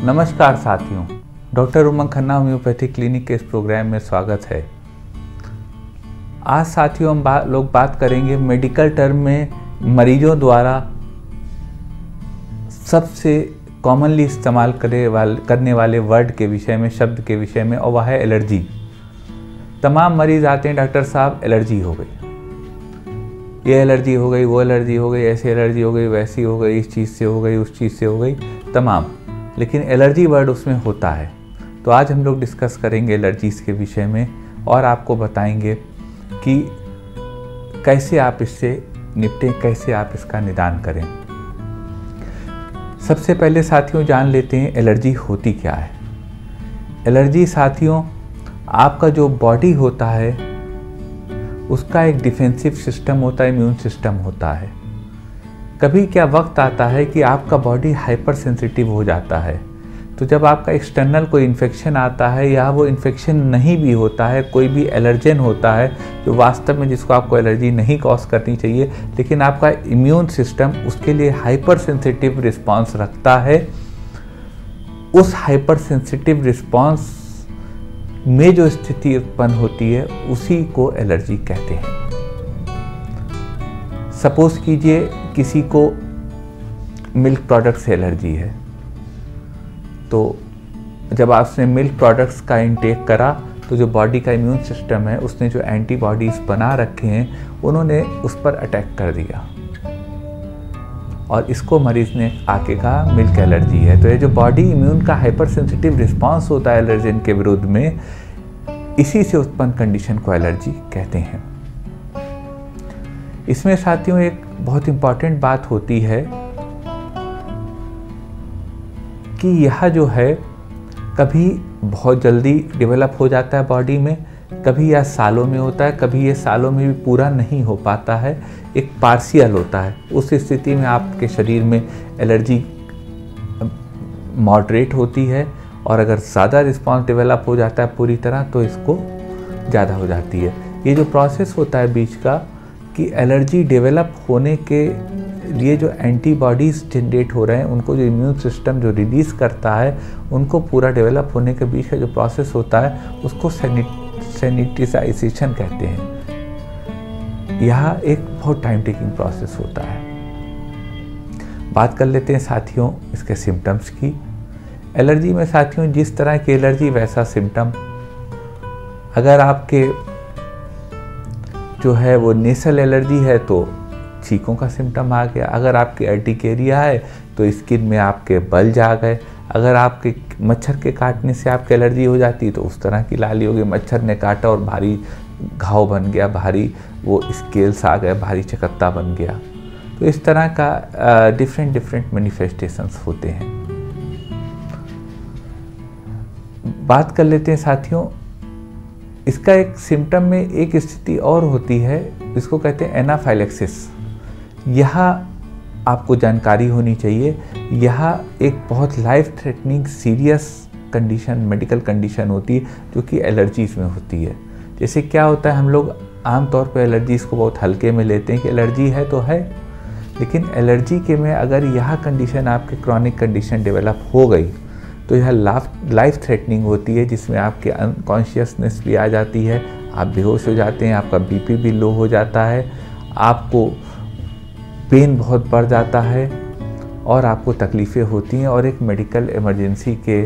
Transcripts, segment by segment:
नमस्कार साथियों, doctor Umang Khanna homeopathic clinic के इस प्रोग्राम में स्वागत है। आज साथियों हम लोग बात करेंगे मेडिकल टर्म में मरीजों द्वारा सबसे कॉमनली इस्तेमाल करने वाले वर्ड के विषय में, शब्द के विषय में, और वह है एलर्जी। तमाम मरीज आते हैं, डॉक्टर साहब एलर्जी हो गई, ये एलर्जी हो गई, वो एलर्जी हो गई, ऐसी एलर्जी हो गई, वैसी हो गई, इस चीज़ से हो गई, उस चीज़ से हो गई, तमाम। लेकिन एलर्जी वर्ड उसमें होता है। तो आज हम लोग डिस्कस करेंगे एलर्जीज़ के विषय में और आपको बताएंगे कि कैसे आप इससे निपटें, कैसे आप इसका निदान करें। सबसे पहले साथियों जान लेते हैं एलर्जी होती क्या है। एलर्जी साथियों आपका जो बॉडी होता है उसका एक डिफेंसिव सिस्टम होता है, इम्यून सिस्टम होता है। कभी क्या वक्त आता है कि आपका बॉडी हाइपर सेंसिटिव हो जाता है। तो जब आपका एक्सटर्नल कोई इन्फेक्शन आता है या वो इन्फेक्शन नहीं भी होता है, कोई भी एलर्जेन होता है जो वास्तव में जिसको आपको एलर्जी नहीं कॉज करनी चाहिए, लेकिन आपका इम्यून सिस्टम उसके लिए हाइपर सेंसिटिव रिस्पॉन्स रखता है, उस हाइपर सेंसिटिव रिस्पॉन्स में जो स्थिति उत्पन्न होती है उसी को एलर्जी कहते हैं। सपोज कीजिए किसी को मिल्क प्रोडक्ट से एलर्जी है, तो जब आपने मिल्क प्रोडक्ट्स का इंटेक करा तो जो बॉडी का इम्यून सिस्टम है उसने जो एंटीबॉडीज़ बना रखे हैं उन्होंने उस पर अटैक कर दिया और इसको मरीज ने आके कहा मिल्क एलर्जी है। तो ये जो बॉडी इम्यून का हाइपर सेंसिटिव रिस्पॉन्स होता है एलर्जेन के विरुद्ध में, इसी से उत्पन्न कंडीशन को एलर्जी कहते हैं। इसमें साथियों एक बहुत इंपॉर्टेंट बात होती है कि यह जो है कभी बहुत जल्दी डेवलप हो जाता है बॉडी में, कभी यह सालों में होता है, कभी ये सालों में भी पूरा नहीं हो पाता है, एक पार्शियल होता है। उस स्थिति में आपके शरीर में एलर्जी मॉडरेट होती है और अगर ज़्यादा रिस्पॉन्स डेवलप हो जाता है पूरी तरह तो इसको ज़्यादा हो जाती है। ये जो प्रोसेस होता है बीच का कि एलर्जी डेवलप होने के लिए जो एंटीबॉडीज़ जनरेट हो रहे हैं उनको जो इम्यून सिस्टम जो रिलीज़ करता है उनको पूरा डेवलप होने के बीच का जो प्रोसेस होता है उसको सैनिटाइजेशन कहते हैं। यह एक बहुत टाइम टेकिंग प्रोसेस होता है। बात कर लेते हैं साथियों इसके सिम्टम्स की। एलर्जी में साथियों जिस तरह की एलर्जी वैसा सिम्टम। अगर आपके जो है वो नेसल एलर्जी है तो छींकों का सिम्टम आ गया। अगर आपकी अर्टिकेरिया है तो स्किन में आपके बल्ज आ गए। अगर आपके मच्छर के काटने से आपकी एलर्जी हो जाती तो उस तरह की लाली हो गई, मच्छर ने काटा और भारी घाव बन गया, भारी वो स्केल्स आ गए, भारी चकत्ता बन गया। तो इस तरह का डिफरेंट मैनिफेस्टेशंस होते हैं। बात कर लेते हैं साथियों इसका एक सिम्टम में एक स्थिति और होती है जिसको कहते हैं एनाफाइलेक्सिस। यह आपको जानकारी होनी चाहिए। यह एक बहुत life threatening serious condition, medical condition होती है जो कि एलर्जीज़ में होती है। जैसे क्या होता है हम लोग आमतौर पर एलर्जीज़ को बहुत हल्के में लेते हैं कि एलर्जी है तो है, लेकिन एलर्जी के में अगर यह कंडीशन आपके क्रॉनिक कंडीशन डेवलप हो गई तो यह लाइफ थ्रेटनिंग होती है, जिसमें आपके अनकॉन्शियसनेस भी आ जाती है, आप बेहोश हो जाते हैं, आपका बीपी भी लो हो जाता है, आपको पेन बहुत बढ़ जाता है और आपको तकलीफ़ें होती हैं और एक मेडिकल इमरजेंसी के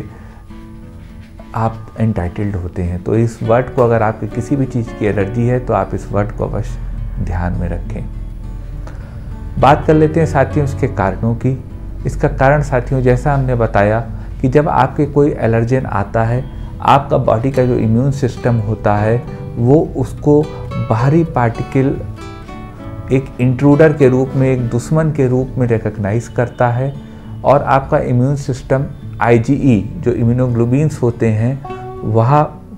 आप एंटाइटल्ड होते हैं। तो इस वर्ड को अगर आपकी किसी भी चीज़ की एलर्जी है तो आप इस वर्ड को अवश्य ध्यान में रखें। बात कर लेते हैं साथियों इसके कारणों की। इसका कारण साथियों जैसा हमने बताया कि जब आपके कोई एलर्जेन आता है, आपका बॉडी का जो इम्यून सिस्टम होता है वो उसको बाहरी पार्टिकल एक इंट्रूडर के रूप में, एक दुश्मन के रूप में रिकॉग्नाइज करता है और आपका इम्यून सिस्टम IgE जो इम्यूनोग्लोबिन्स होते हैं वह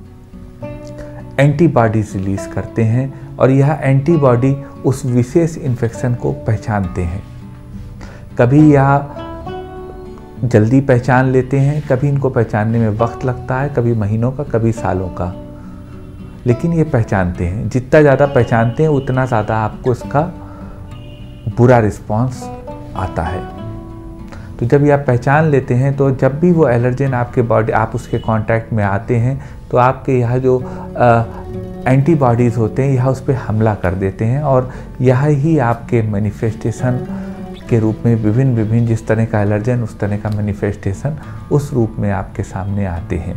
एंटीबॉडीज रिलीज करते हैं और यह एंटीबॉडी उस विशेष इन्फेक्शन को पहचानते हैं। कभी यह जल्दी पहचान लेते हैं, कभी इनको पहचानने में वक्त लगता है, कभी महीनों का, कभी सालों का, लेकिन ये पहचानते हैं। जितना ज़्यादा पहचानते हैं उतना ज़्यादा आपको इसका बुरा रिस्पॉन्स आता है। तो तो जब ये आप पहचान लेते हैं तो जब भी वो एलर्जेन आपके बॉडी आप उसके कांटेक्ट में आते हैं तो आपके यहाँ जो एंटीबॉडीज़ होते हैं यह उस पर हमला कर देते हैं और यह ही आपके मैनिफेस्टेशन के रूप में विभिन्न जिस तरह का एलर्जन उस तरह का मैनिफेस्टेशन उस रूप में आपके सामने आते हैं।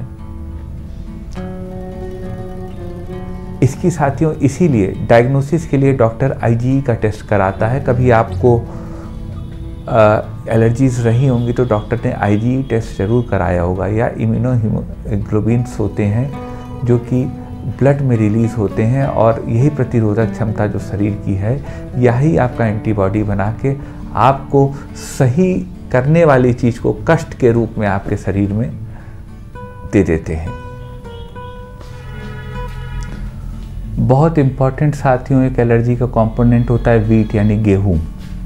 इसकी साथियों इसीलिए डायग्नोसिस के लिए डॉक्टर IgE का टेस्ट कराता है। कभी आपको एलर्जीज रही होंगी तो डॉक्टर ने IgE टेस्ट ज़रूर कराया होगा, या इम्यूनोहीमोग्लोबिन्स होते हैं जो कि ब्लड में रिलीज़ होते हैं और यही प्रतिरोधक क्षमता जो शरीर की है यही आपका एंटीबॉडी बना के आपको सही करने वाली चीज़ को कष्ट के रूप में आपके शरीर में दे देते हैं। बहुत इम्पॉर्टेंट साथियों एक एलर्जी का कंपोनेंट होता है वीट यानी गेहूँ।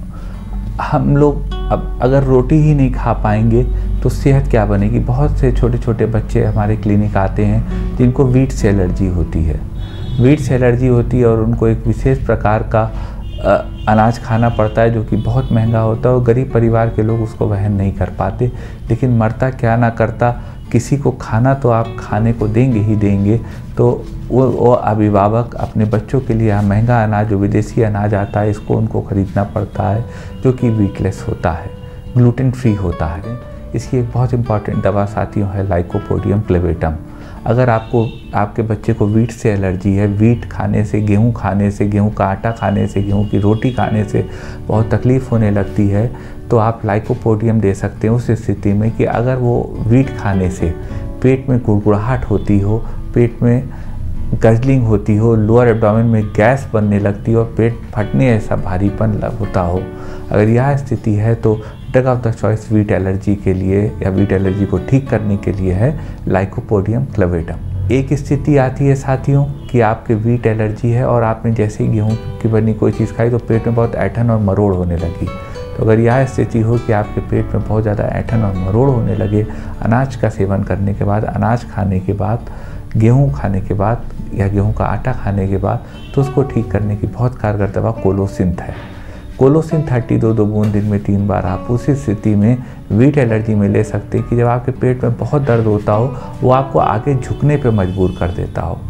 हम लोग अब अगर रोटी ही नहीं खा पाएंगे तो सेहत क्या बनेगी। बहुत से छोटे छोटे बच्चे हमारे क्लिनिक आते हैं जिनको वीट से एलर्जी होती है। वीट से एलर्जी होती है और उनको एक विशेष प्रकार का अनाज खाना पड़ता है जो कि बहुत महंगा होता है और गरीब परिवार के लोग उसको वहन नहीं कर पाते। लेकिन मरता क्या ना करता, किसी को खाना तो आप खाने को देंगे ही देंगे। तो वो अभिभावक अपने बच्चों के लिए महंगा अनाज जो विदेशी अनाज आता है इसको उनको ख़रीदना पड़ता है जो कि वीटलेस होता है, ग्लूटेन फ्री होता है। इसकी एक बहुत इंपॉर्टेंट दवा साथियों है लाइकोपोडियम क्लेवेटम। अगर आपके बच्चे को वीट से एलर्जी है, वीट खाने से, गेहूं खाने से, गेहूं का आटा खाने से, गेहूं की रोटी खाने से बहुत तकलीफ़ होने लगती है तो आप लाइकोपोडियम दे सकते हैं उस स्थिति में कि अगर वो वीट खाने से पेट में गुड़गुड़ाहट होती हो, पेट में गजलिंग होती हो, लोअर एब्डोमेन में गैस बनने लगती हो और पेट फटने ऐसा भारीपन होता हो, अगर यह स्थिति है तो drug of the choice wheat allergy के लिए या वीट एलर्जी को ठीक करने के लिए है लाइकोपोडियम क्लेवेटम। एक स्थिति आती है साथियों कि आपके वीट एलर्जी है और आपने जैसे ही गेहूं की बनी कोई चीज़ खाई तो पेट में बहुत ऐंठन और मरोड़ होने लगी। तो अगर यह स्थिति हो कि आपके पेट में बहुत ज़्यादा ऐंठन और मरोड़ होने लगे अनाज का सेवन करने के बाद, अनाज खाने के बाद, गेहूँ खाने के बाद या गेहूँ का आटा खाने के बाद, तो उसको ठीक करने की बहुत कारगर दवा कोलोसिंथ है। कोलोसिन 32 बूंद दिन में 3 बार आप उसी स्थिति में वीट एलर्जी में ले सकते हैं कि जब आपके पेट में बहुत दर्द होता हो वो आपको आगे झुकने पे मजबूर कर देता हो,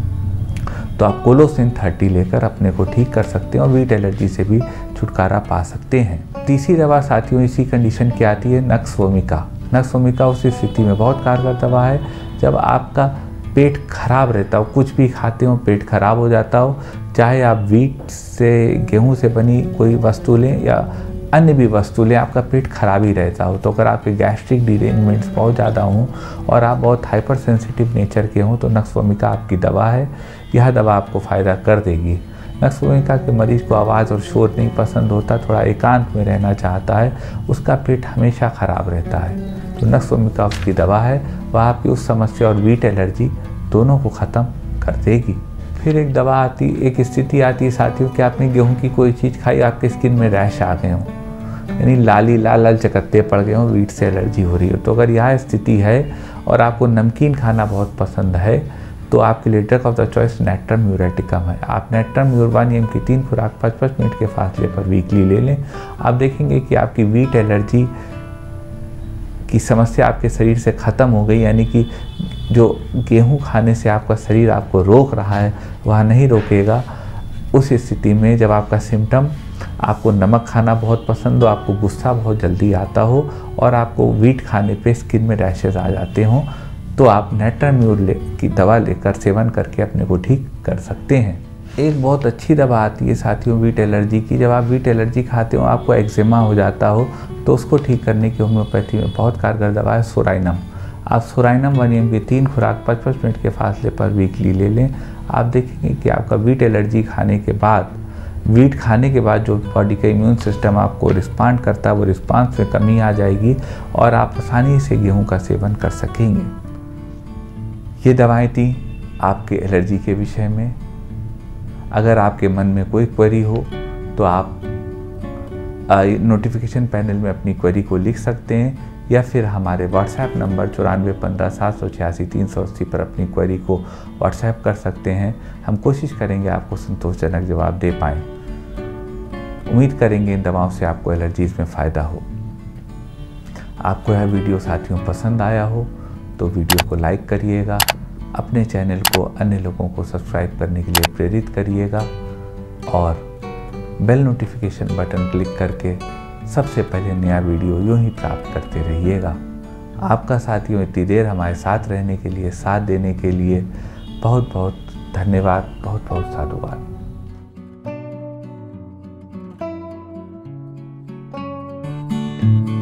तो आप कोलोसिन 30 लेकर अपने को ठीक कर सकते हैं और वीट एलर्जी से भी छुटकारा पा सकते हैं। तीसरी दवा साथियों इसी कंडीशन की आती है नक्स वोमिका। नक्स वोमिका उसी स्थिति में बहुत कारगर दवा है जब आपका पेट खराब रहता हो, कुछ भी खाते हो पेट खराब हो जाता हो, चाहे आप वीट से, गेहूं से बनी कोई वस्तु लें या अन्य भी वस्तु लें, आपका पेट खराब ही रहता हो। तो अगर आपके गैस्ट्रिक डिरेंजमेंट्स बहुत ज़्यादा हों और आप बहुत हाइपर सेंसिटिव नेचर के हों तो नक्स वोमिका आपकी दवा है। यह दवा आपको फ़ायदा कर देगी। नक्स वोमिका के मरीज़ को आवाज़ और शोर नहीं पसंद होता, थोड़ा एकांत में रहना चाहता है, उसका पेट हमेशा ख़राब रहता है, तो नक्स वोमिका उसकी दवा है। वह आपकी उस समस्या और वीट एलर्जी दोनों को ख़त्म कर देगी। फिर एक दवा आती, एक स्थिति आती है साथियों कि आपने गेहूं की कोई चीज़ खाई, आपके स्किन में रैश आ गए हों, यानी लाल लाल चकत्ते पड़ गए हों, वीट से एलर्जी हो रही हो। तो अगर यह स्थिति है और आपको नमकीन खाना बहुत पसंद है तो आपके लिए drug of the choice natrum muriaticum है। आप नेट्रम म्यूरबानियम की 3 खुराक 5-5 मिनट के फासले पर वीकली ले लें। आप देखेंगे कि आपकी वीट एलर्जी की समस्या आपके शरीर से ख़त्म हो गई, यानी कि जो गेहूं खाने से आपका शरीर आपको रोक रहा है वह नहीं रोकेगा। उस स्थिति में जब आपका सिम्टम, आपको नमक खाना बहुत पसंद हो, आपको गुस्सा बहुत जल्दी आता हो और आपको वीट खाने पे स्किन में रैशेज आ जाते हों, तो आप नेट्राम्यूर की दवा लेकर सेवन करके अपने को ठीक कर सकते हैं। एक बहुत अच्छी दवा आती है साथियों वीट एलर्जी की। जब आप वीट एलर्जी खाते हो, आपको एक्जिमा हो जाता हो, तो उसको ठीक करने की होम्योपैथी में बहुत कारगर दवा है सोराइनम। आप सोराइनम वनियम की 3 खुराक 5-5 मिनट के फासले पर वीकली ले लें। आप देखेंगे कि आपका वीट एलर्जी खाने के बाद, वीट खाने के बाद जो बॉडी का इम्यून सिस्टम आपको रिस्पॉन्ड करता है वो रिस्पॉन्स में कमी आ जाएगी और आप आसानी से गेहूं का सेवन कर सकेंगे। ये दवाएं थी आपके एलर्जी के विषय में। अगर आपके मन में कोई क्वेरी हो तो आप नोटिफिकेशन पैनल में अपनी क्वेरी को लिख सकते हैं या फिर हमारे व्हाट्सएप नंबर 9415780380 पर अपनी क्वेरी को व्हाट्सएप कर सकते हैं। हम कोशिश करेंगे आपको संतोषजनक जवाब दे पाएँ। उम्मीद करेंगे इन दवाओं से आपको एलर्जीज़ में फ़ायदा हो। आपको यह वीडियो साथियों पसंद आया हो तो वीडियो को लाइक करिएगा, अपने चैनल को अन्य लोगों को सब्सक्राइब करने के लिए प्रेरित करिएगा और बेल नोटिफिकेशन बटन क्लिक करके सबसे पहले नया वीडियो यूं ही प्राप्त करते रहिएगा। आपका साथियों इतनी देर हमारे साथ रहने के लिए, साथ देने के लिए बहुत बहुत धन्यवाद, बहुत बहुत साधुवाद।